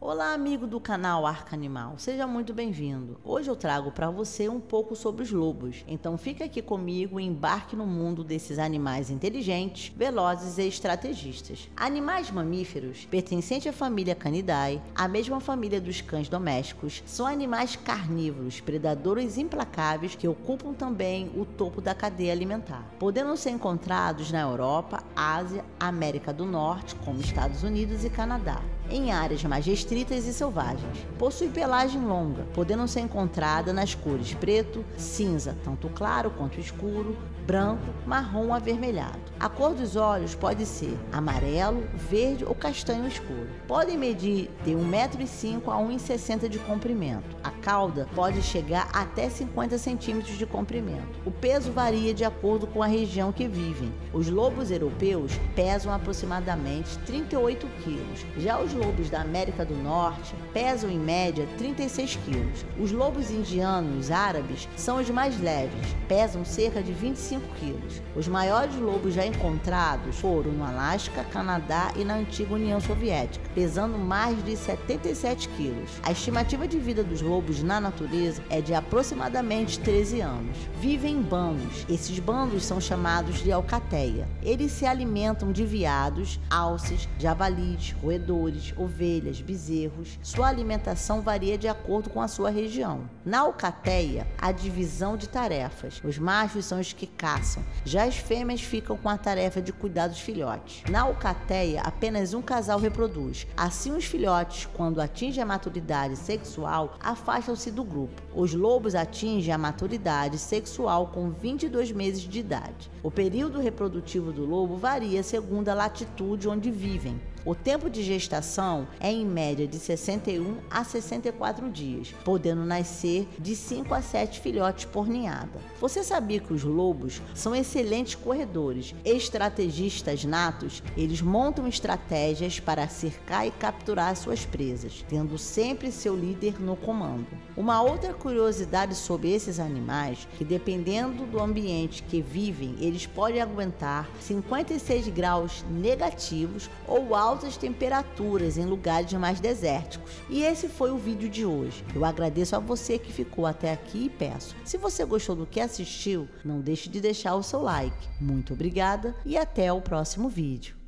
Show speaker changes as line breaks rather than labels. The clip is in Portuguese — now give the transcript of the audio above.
Olá, amigo do canal Arca Animal, seja muito bem-vindo. Hoje eu trago para você um pouco sobre os lobos, então fica aqui comigo e embarque no mundo desses animais inteligentes, velozes e estrategistas. Animais mamíferos, pertencentes à família Canidae, a mesma família dos cães domésticos, são animais carnívoros, predadores implacáveis que ocupam também o topo da cadeia alimentar, podendo ser encontrados na Europa, Ásia, América do Norte, como Estados Unidos e Canadá, em áreas mais restritas e selvagens. Possui pelagem longa, podendo ser encontrada nas cores preto, cinza, tanto claro quanto escuro, branco, marrom avermelhado. A cor dos olhos pode ser amarelo, verde ou castanho escuro. Podem medir de 1,5 m a 1,60 m de comprimento. A cauda pode chegar até 50 centímetros de comprimento. O peso varia de acordo com a região que vivem. Os lobos europeus pesam aproximadamente 38 quilos. Já os lobos da América do Norte pesam em média 36 quilos. Os lobos indianos árabes são os mais leves, pesam cerca de 25 quilos. Os maiores lobos já encontrados foram no Alasca, Canadá e na antiga União Soviética, pesando mais de 77 quilos. A estimativa de vida dos lobos na natureza é de aproximadamente 13 anos. Vivem em bandos. Esses bandos são chamados de alcateia. Eles se alimentam de veados, alces, javalis, roedores, ovelhas, bezerros. Sua alimentação varia de acordo com a sua região. Na alcateia, há divisão de tarefas. Os machos são os que caçam, já as fêmeas ficam com a tarefa de cuidar dos filhotes. Na alcateia, apenas um casal reproduz. Assim, os filhotes, quando atingem a maturidade sexual, afastam-se do grupo. Os lobos atingem a maturidade sexual com 22 meses de idade. O período reprodutivo do lobo varia segundo a latitude onde vivem. O tempo de gestação é em média de 61 a 64 dias, podendo nascer de 5 a 7 filhotes por ninhada. Você sabia que os lobos são excelentes corredores, estrategistas natos? Eles montam estratégias para cercar e capturar suas presas, tendo sempre seu líder no comando. Uma outra curiosidade sobre esses animais, que dependendo do ambiente que vivem, eles podem aguentar 56 graus negativos ou altas temperaturas em lugares mais desérticos. E esse foi o vídeo de hoje. Eu agradeço a você que ficou até aqui e peço, se você gostou do que assistiu, não deixe de deixar o seu like. Muito obrigada e até o próximo vídeo.